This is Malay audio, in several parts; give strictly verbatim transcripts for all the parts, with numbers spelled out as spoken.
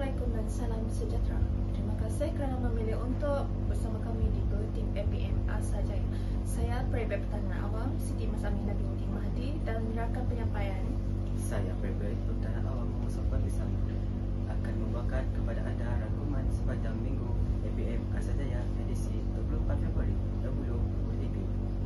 Assalamualaikum dan salam sejahtera. Terima kasih kerana memilih untuk bersama kami di Buletin A P M Asajaya. Saya Peribad Pertahanan Awam Siti Mas Aminah binti Mahdi dan menerangkan penyampaian. Saya Peribad Pertahanan Awam Muhammad Sofwan Bisama akan membawakan kepada anda rangkuman sepanjang minggu A P M Asajaya edisi dua puluh empat Februari dua ribu dua puluh tiga.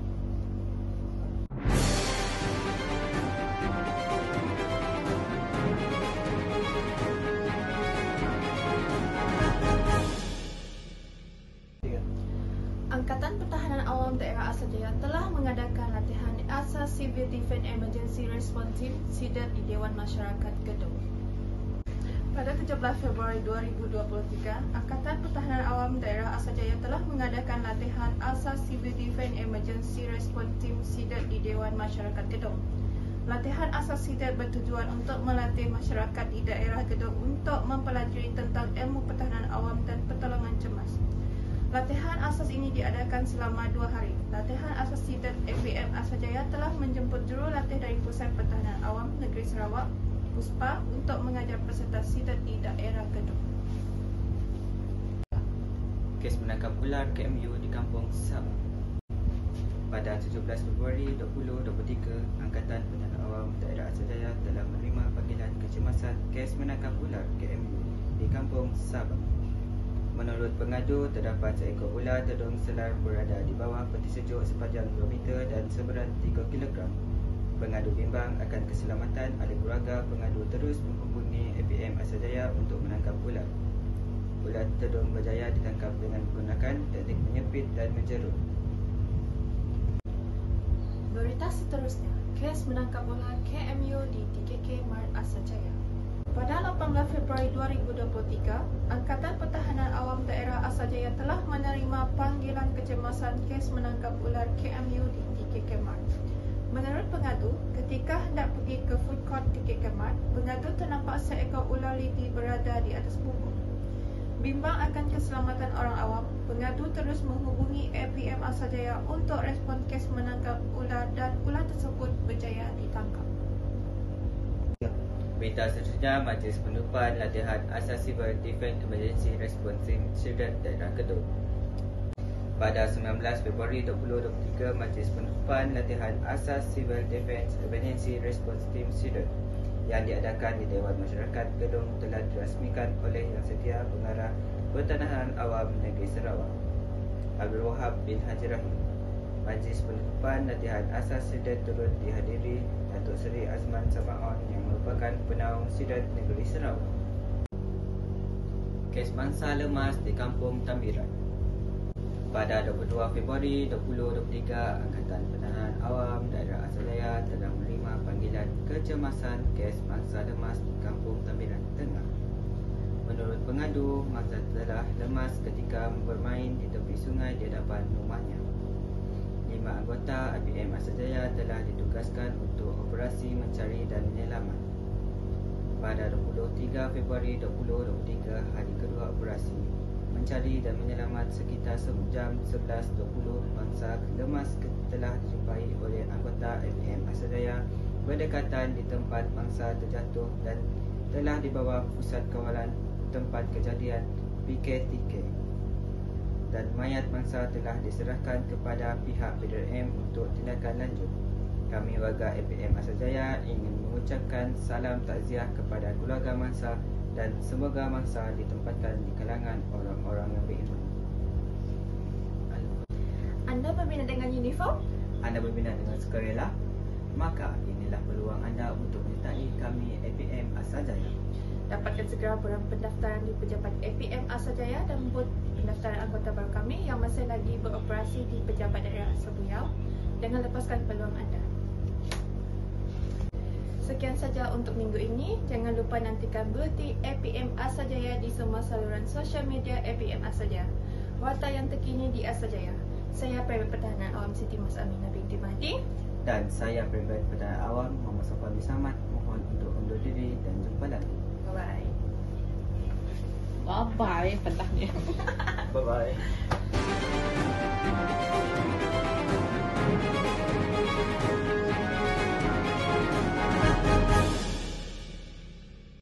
Angkatan Pertahanan Awam Daerah Asajaya telah mengadakan latihan Asas Civil Defence Emergency Response Team SIDET di Dewan Masyarakat Gedong. Pada tujuh belas Februari dua ribu dua puluh tiga, Angkatan Pertahanan Awam Daerah Asajaya telah mengadakan latihan Asas Civil Defence Emergency Response Team SIDET di Dewan Masyarakat Gedong. Latihan Asas SIDET bertujuan untuk melatih masyarakat di daerah Gedong untuk mempelajari tentang ilmu pertahanan awam dan pertolongan cemas. Latihan asas ini diadakan selama dua hari. Latihan asas SIDET A P M Asajaya telah menjemput jurulatih dari Pusat Pertahanan Awam Negeri Sarawak, PUSPA, untuk mengajar peserta SIDET di daerah Gedong. Kes menangkap ular K M U di Kampung Sabah. Pada tujuh belas Februari dua ribu dua puluh tiga, Angkatan Pertahanan Awam Daerah Asajaya telah menerima panggilan kecemasan kes menangkap ular K M U di Kampung Sabah. Menurut pengadu, terdapat seekor ular tedung selar berada di bawah peti sejuk sepanjang dua meter dan seberat tiga kilogram. Pengadu bimbang akan keselamatan ahli keluarga pengadu terus menghubungi A P M Asajaya untuk menangkap ular. Ular tedung berjaya ditangkap dengan menggunakan teknik menyepit dan menjerut. Berita seterusnya, kes menangkap ular K M U di T K K Mart Asajaya. Pada lapan belas Februari dua ribu dua puluh tiga, Angkatan Pertahanan Awam Daerah Asajaya telah menerima panggilan kecemasan kes menangkap ular K M U di T K K Mart. Menurut pengadu, ketika hendak pergi ke food court T K K Mart, pengadu ternampak seekor ular lidi berada di atas punggung. Bimbang akan keselamatan orang awam, pengadu terus menghubungi A P M Asajaya untuk respon kes menangkap ular dan ular tersebut berjaya ditangkap. Berita seterusnya, Majlis Penutupan Latihan Asas Civil Defence Emergency Response Team SIDET Daerah Gedong. Pada sembilan belas Februari dua ribu dua puluh tiga, Majlis Penutupan Latihan Asas Civil Defence Emergency Response Team SIDET yang diadakan di Dewan Masyarakat Gedong telah dirasmikan oleh Yang Setia Pengarah Pertahanan Awam Negeri Sarawak, Abdul Wahab bin Haji Rahim. Majlis Penutupan Latihan Asas SIDET turut dihadiri Datuk Seri Azman Samaon yang merupakan penaung SIDET Negeri Sarawak. Kes mangsa lemas di Kampung Tambiran. Pada dua puluh dua Februari dua ribu dua puluh tiga, Angkatan Pertahanan Awam Daerah Asajaya telah menerima panggilan kecemasan kes mangsa lemas di Kampung Tambiran Tengah. Menurut pengadu, mangsa telah lemas ketika bermain di tepi sungai di hadapan rumahnya. Lima anggota A P M Asajaya telah ditugaskan untuk operasi mencari dan menyelamat. Pada dua puluh tiga Februari dua ribu dua puluh tiga, hari kedua operasi mencari dan menyelamat, sekitar jam sebelas dua puluh, mangsa lemas telah dijumpai oleh anggota A P M Asajaya berdekatan di tempat mangsa terjatuh dan telah dibawa pusat kawalan tempat kejadian P K T K. Dan mayat mangsa telah diserahkan kepada pihak P D R M untuk tindakan lanjut. Kami warga A P M Asajaya ingin mengucapkan salam takziah kepada keluarga mangsa dan semoga mangsa ditempatkan di kalangan orang-orang yang beriman. Anda berminat dengan uniform? Anda berminat dengan sukarela? Maka inilah peluang anda untuk menyertai kami A P M Asajaya. Dapatkan segera borang pendaftaran di pejabat A P M Asajaya dan booth pendaftaran anggota baru kami yang masih lagi beroperasi di pejabat daerah Sebuyau. Jangan lepaskan peluang anda. Sekian saja untuk minggu ini. Jangan lupa nantikan buletin A P M Asajaya di semua saluran sosial media A P M Asajaya. Warta yang terkini di Asajaya. Saya Peribad Pertahanan Awam Siti Mas Aminah binti Mahdi. Dan saya Peribad Pertahanan Awam Muhammad Sofwan Bisama. Mohon untuk undur diri dan jumpa lagi. Bye-bye. Bye-bye. Pentahnya. Bye-bye.